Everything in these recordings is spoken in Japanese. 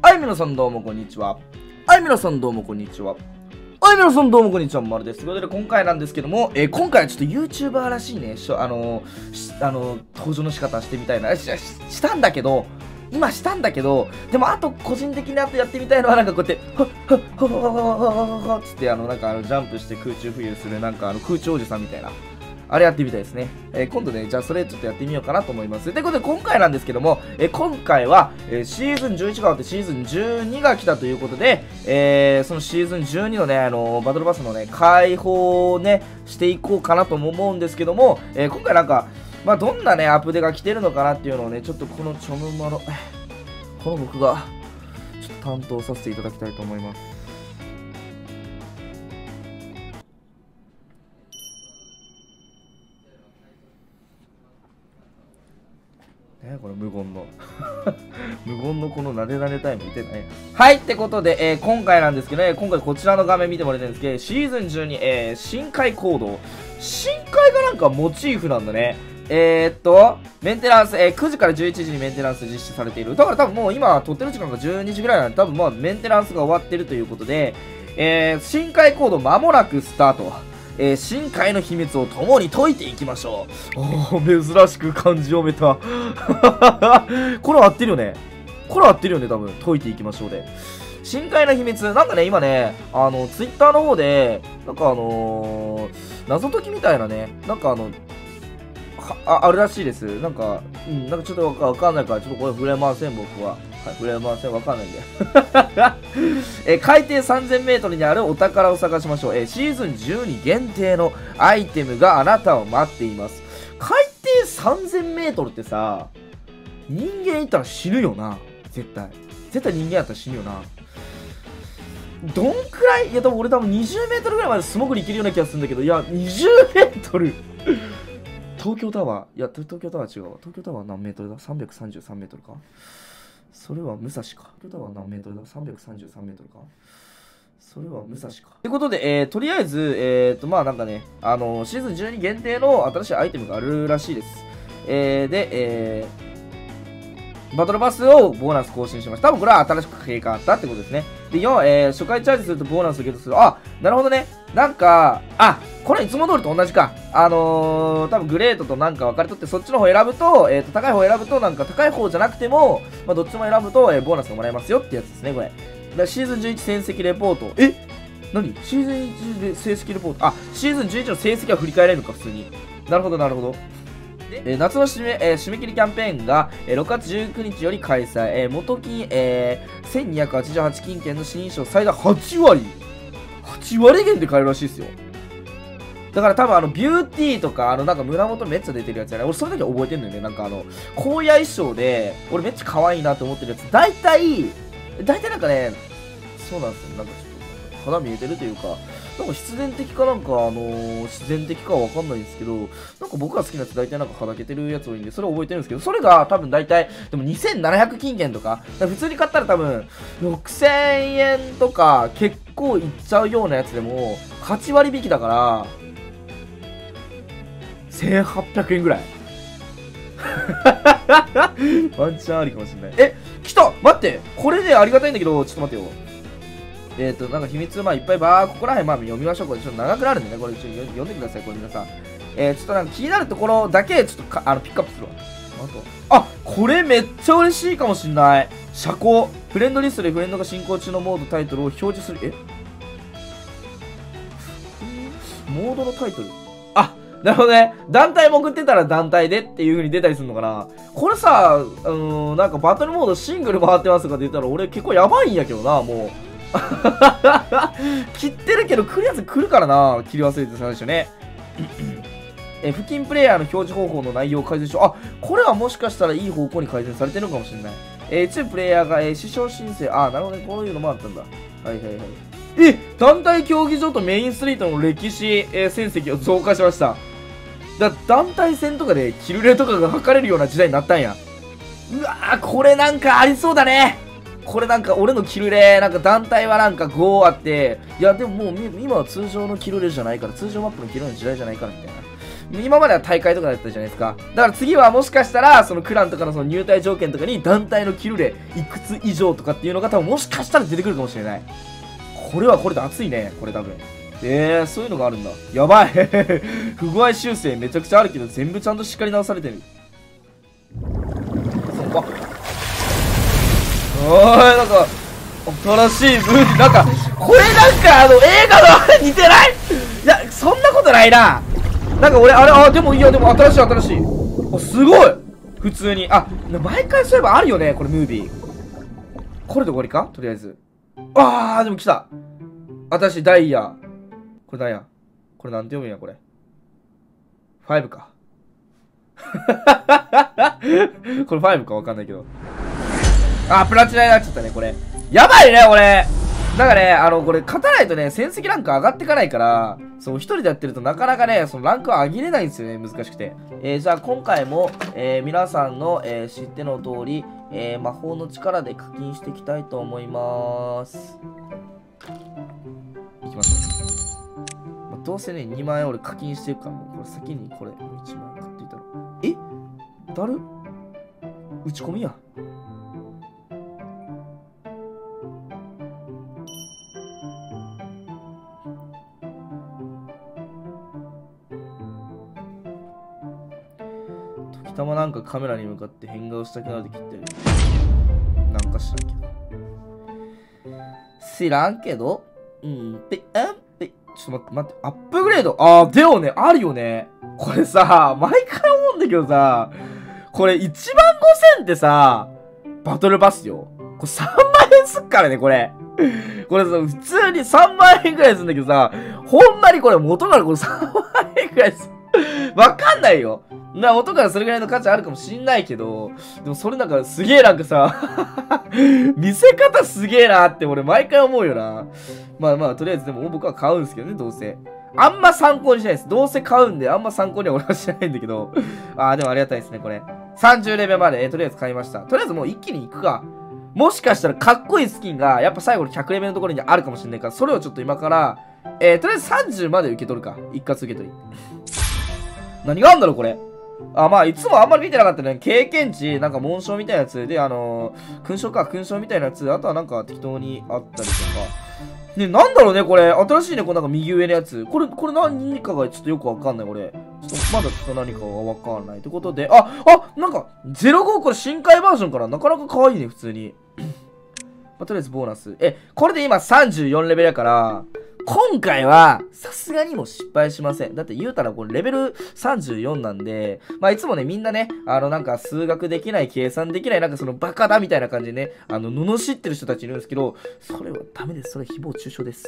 はい、皆さんどうもこんにちは。はい、皆さんどうもこんにちは。はい、皆さんどうもこんにちは。まるです。ということで、今回なんですけども、今回はちょっと YouTuber らしいね、登場の仕方してみたいな。したんだけど、今したんだけど、でもあと個人的にあとやってみたいのはなんかこうやって、はっはっはっはっはっはっはっつってなんかジャンプして空中浮遊するなんか空中おじさんみたいな。あれやってみたいですね。今度ね、じゃあそれちょっとやってみようかなと思います。ということで今回なんですけども、今回は、シーズン11が終わってシーズン12が来たということで、そのシーズン12のね、バトルパスのね、開放をね、していこうかなとも思うんですけども、今回なんか、まあどんなね、アップデが来てるのかなっていうのをね、ちょっとこのチョムマの、この僕が、ちょっと担当させていただきたいと思います。これ無言の無言のこのなでなでタイム見てない。はいってことで、今回なんですけどね、今回こちらの画面見てもらいたいんですけど、シーズン12、深海行動。深海がなんかモチーフなんだね。メンテナンス、9時から11時にメンテナンス実施されている。だから多分もう今撮ってる時間が12時ぐらいなんで、多分まあメンテナンスが終わってるということで、深海行動間もなくスタート。深海の秘密を共に解いていきましょう。珍しく漢字読めた。これ合ってるよね。これ合ってるよね、多分。解いていきましょうで。深海の秘密、なんかね、今ね、ツイッターの方で、なんか謎解きみたいなね、なんかあるらしいです。なんか、なんかちょっとわかんないから、ちょっとこれ触れません、僕は。はい、触れません、わかんないんで。海底3000メートルにあるお宝を探しましょう。シーズン12限定のアイテムがあなたを待っています。海底3000メートルってさ、人間いたら死ぬよな。絶対。絶対人間やったら死ぬよな。どんくらいいや、俺多分20メートルぐらいまで素潜りいけるような気がするんだけど、いや、20メートル東京タワー、いや、東京タワー違うわ。東京タワー何メートルだ ?333 メートルか。それは武蔵か。東京タワー何メートルだ ?333 メートルか。それは武蔵か。ということで、とりあえず、まあなんかね、シーズン12限定の新しいアイテムがあるらしいです。バトルパスをボーナス更新しました。多分これは新しく経過あったってことですね。で、4、初回チャージするとボーナスをゲットする。あ、なるほどね。なんか、これいつも通りと同じか。多分グレートとなんか分かれとって、そっちの方選ぶと、高い方選ぶと、なんか高い方じゃなくても、まあ、どっちも選ぶと、ボーナスがもらえますよってやつですね、これ。だシーズン11戦績レポート。何シーズン1で成績レポート。シーズン11の成績は振り返れるのか、普通に。なるほど、なるほど。夏の締め切りキャンペーンが、6月19日より開催。元金、1288金券の新衣装最大8割。8割減で買えるらしいですよ。だから多分ビューティーとか、なんか胸元めっちゃ出てるやつやね。俺それだけ覚えてんのよね。なんか荒野衣装で、俺めっちゃ可愛いなと思ってるやつ。大体なんかね、そうなんですよ。なんかちょっと肌見えてるというか、なんか必然的かなんか自然的かはわかんないんですけど、なんか僕が好きなやつ大体なんかはだけてるやつ多いんで、それ覚えてるんですけど、それが多分大体、でも2700金券とか、普通に買ったら多分6000円とか結構いっちゃうようなやつでも、8割引きだから、1800円ぐらい。ワンチャンありかもしれない。来た待って、これでありがたいんだけど、ちょっと待ってよ。なんか秘密、まあいっぱいここら辺読みましょう。これちょっと長くなるんでね、これちょっと読んでください、これ皆さん。ちょっとなんか気になるところだけ、ちょっとピックアップするわ。これめっちゃ嬉しいかもしんない。車高。フレンドリストでフレンドが進行中のモードタイトルを表示する。モードのタイトル。なるほどね。団体潜ってたら団体でっていう風に出たりするのかな。これさ、なんかバトルモードシングル回ってますとかって言ったら俺結構やばいんやけどな、もう。切ってるけど来るやつ来るからな。切り忘れて最初ね。付近プレイヤーの表示方法の内容を改善しよう。これはもしかしたらいい方向に改善されてるのかもしれない。一部プレイヤーが、師匠申請。なるほどね。こういうのもあったんだ。はいはいはい。団体競技場とメインストリートの歴史、戦績を増加しました。団体戦とかでキルレとかが測れるような時代になったんや。うわー、これなんかありそうだね。これなんか俺のキルレ、なんか団体はなんか5あって、いやでももう今は通常のキルレじゃないから、通常マップのキルレの時代じゃないからみたいな。 今までは大会とかだったじゃないですか。だから次はもしかしたら、そのクランとかのその入隊条件とかに団体のキルレいくつ以上とかっていうのが多分もしかしたら出てくるかもしれない。これはこれで熱いね、これ多分。そういうのがあるんだ。やばい不具合修正めちゃくちゃあるけど、全部ちゃんとしっかり直されてる。なんか、新しいムービー、なんか、これなんか映画のあれ似てない？いや、そんなことないな。なんか俺、でもいいや、でも新しい。すごい普通に。毎回そういえばあるよね、これムービー。これで終わりかとりあえず。でも来た。新しいダイヤ。これダイヤ。これなんて読むんや、これ。5か。これ5かわかんないけど。プラチナになっちゃったね、これ。やばいね、俺。だからね、これ、勝たないとね、戦績ランク上がっていかないから、そう、一人でやってるとなかなかね、そのランクを上げれないんですよね、難しくて。じゃあ今回も、皆さんの、知っての通り、魔法の力で課金していきたいと思います。いきましょう。どうせね、2万円俺課金してるから、もうこれ先にこれ、1万円買っていたら。だる打ち込みや。時たまなんかカメラに向かって変顔したくなるときってなんか知らんけど。知らんけどちょっと待って、アップグレードでよね、あるよね。これさ、毎回思うんだけどさ、これ1万5000ってさ、バトルパスよ。これ3万円すっからね、これ。これさ、普通に3万円くらいするんだけどさ、ほんまにこれ元からこれ3万円くらいする。わかんないよ。元からそれぐらいの価値あるかもしんないけど、でもそれなんかすげえなんかさ、見せ方すげえなって俺毎回思うよな。まあ、とりあえずでも僕は買うんですけどね、どうせ。あんま参考にしないです。どうせ買うんで、あんま参考には俺はしないんだけど。でもありがたいですね、これ。30レベルまで、とりあえず買いました。とりあえずもう一気に行くか。もしかしたらかっこいいスキンが、やっぱ最後の100レベルのところにあるかもしれないから、それをちょっと今から、とりあえず30まで受け取るか。一括受け取り。何があんだろう、これ。いつもあんまり見てなかったね。経験値、なんか紋章みたいなやつで、勲章みたいなやつ。あとはなんか適当にあったりとか。ね、なんだろうね、これ。新しいね、このなんか右上のやつ。これ何かがちょっとよくわかんない、これ。まだちょっと何かがわかんない。ということで、なんか、05これ深海バージョンからなかなか可愛いね、普通に。とりあえずボーナス。これで今34レベルやから、今回は、さすがにも失敗しません。だって言うたらこれレベル34なんで、いつもね、みんなね、なんか数学できない、計算できない、なんかそのバカだみたいな感じでね、罵ってる人たちいるんですけど、それはダメです。それは誹謗中傷です。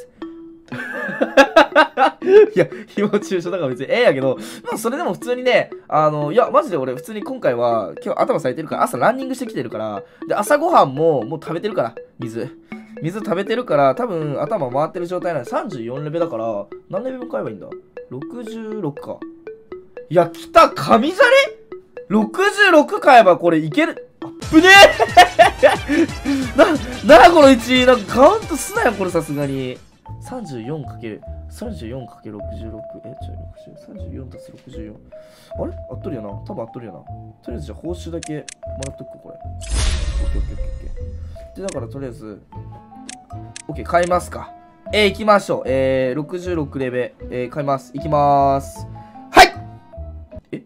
いや、誹謗中傷だから別にやけど、それでも普通にね、いや、マジで俺普通に今回は、今日頭咲いてるから、朝ランニングしてきてるから、で、朝ごはんもう食べてるから、水食べてるから、多分頭回ってる状態なんで、34レベルだから、何レベル買えばいいんだ ?66 か。いや、来た神じゃね ?66 買えばこれいける。ぶねえなこの1、なんかカウントすなよ、これさすがに。34×64、34たす64。あれ合っとるよな。多分合っとるよな。とりあえずじゃあ報酬だけもらっとくか、これ。オッケー。で、だからとりあえず、OK、買いますか。行きましょう。66レベル、買います。行きまーす。はい。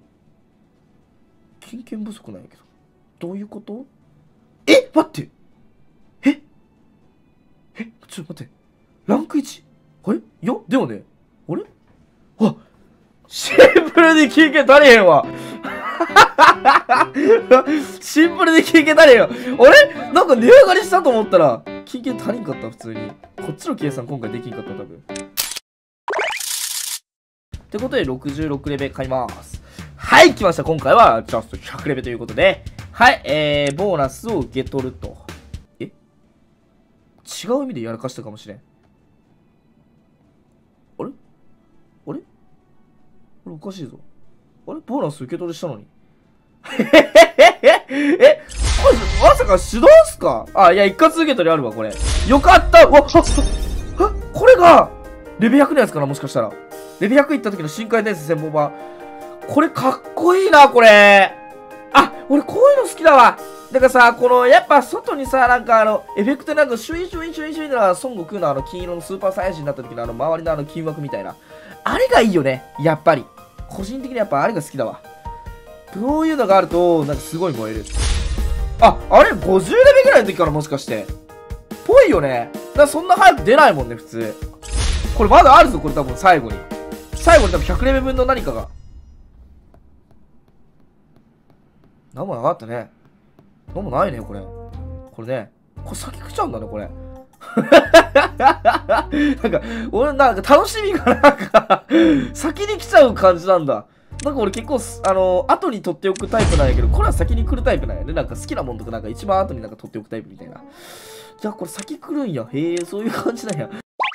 金券不足なんやけど。どういうこと？待って。ちょっと待って。ランク 1？ あれ？いや、でもね。あれ？シンプルに金券足りへんわ。シンプルに金券足りへんわ。あれ？なんか値上がりしたと思ったら、金券足りんかった、普通に。こっちの計算今回できんかった、多分。ってことで、66レベル買います。はい、来ました。今回は、ジャスト100レベルということで、はい、ボーナスを受け取ると。違う意味でやらかしたかもしれん。あれこれおかしいぞ。あれボーナス受け取りしたのに。これ、まさか手動っすか？いや、一括受け取りあるわ、これ。よかった。これが、レベ100のやつかな、もしかしたら。レベ100行った時の深海伝説専門版。 これかっこいいな、これ。あ、俺こういうの好きだわ。だからさ、この、やっぱ外にさ、なんかエフェクトなんかシュイシュイシュイシュイな、孫悟空の金色のスーパーサイヤ人になった時の周りの金枠みたいな。あれがいいよね、やっぱり。個人的にやっぱあれが好きだわ。こういうのがあると、なんかすごい燃える。あ、あれ ?50 レベルぐらいの時からもしかして。ぽいよね。だからそんな早く出ないもんね、普通。これまだあるぞ、これ多分最後に。最後に多分100レベル分の何かが。なんもなかったね。なんもないね、これ。これね。これ先来ちゃうんだね、これ。なんか、俺なんか楽しみがなんか先に来ちゃう感じなんだ。なんか俺結構、後に取っておくタイプなんやけど、これは先に来るタイプなんやね。なんか好きなもんとかなんか一番後になんか取っておくタイプみたいな。じゃあこれ先来るんや。へえ、そういう感じなんや。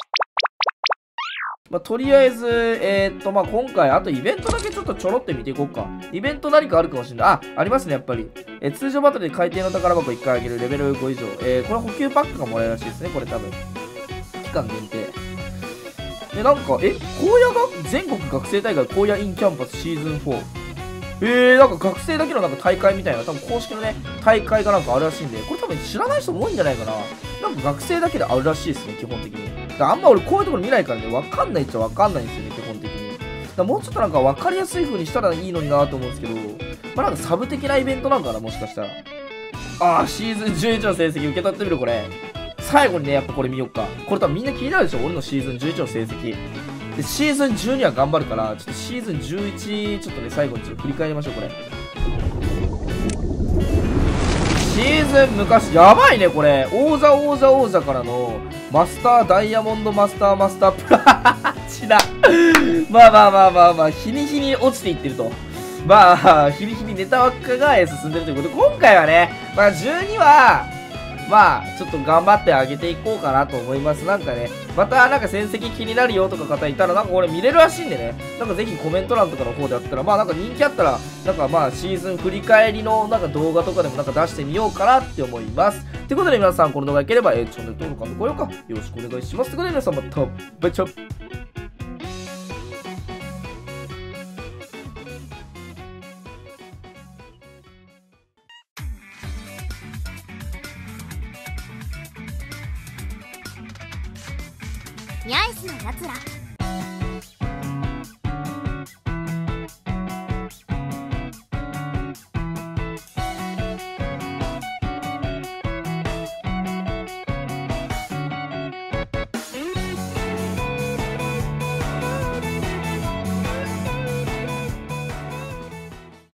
まあ、とりあえず、まあ、今回、あとイベントだけちょっとちょろって見ていこうか。イベント何かあるかもしれない。あ、ありますね、やっぱり。通常バトルで海底の宝箱1回あげるレベル5以上。これ補給パックがもらえるらしいですね、これ多分。期間限定。で、なんか、荒野が全国学生大会荒野インキャンパスシーズン4。なんか学生だけのなんか大会みたいな、多分公式のね、大会がなんかあるらしいんで、これ多分知らない人も多いんじゃないかな。なんか学生だけであるらしいですね、基本的に。だからあんま俺こういうところ見ないからね、わかんないっちゃわかんないんですよね、基本的に。だからもうちょっとなんかわかりやすい風にしたらいいのになと思うんですけど、まあなんかサブ的なイベントなんかな、もしかしたら。ああ、シーズン11の成績受け取ってみる、これ。最後にね、やっぱこれ見よっか。これ多分みんな気になるでしょ、俺のシーズン11の成績。で、シーズン12は頑張るから、ちょっとシーズン11、ちょっとね、最後にちょっと振り返りましょう、これ。シーズン昔、やばいね、これ。王座からの、マスター、ダイヤモンドマスター、プラチナ。まあ、日に日に落ちていってると。まあ、日に日にネタ枠が進んでるということで、今回はね、まあ、12は、まあ、ちょっと頑張ってあげていこうかなと思います。なんかね、またなんか戦績気になるよとか方いたら、なんか俺見れるらしいんでね、なんかぜひコメント欄とかの方であったら、まあなんか人気あったら、なんかまあシーズン振り返りのなんか動画とかでもなんか出してみようかなって思います。ということで皆さん、この動画良ければ、チャンネル登録、高評価、よろしくお願いします。ということで皆さんまた、バイチャニャイスなやつら